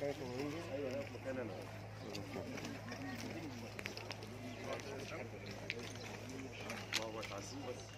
ايوه انا في مكان انا. ما هو تعزيه بس.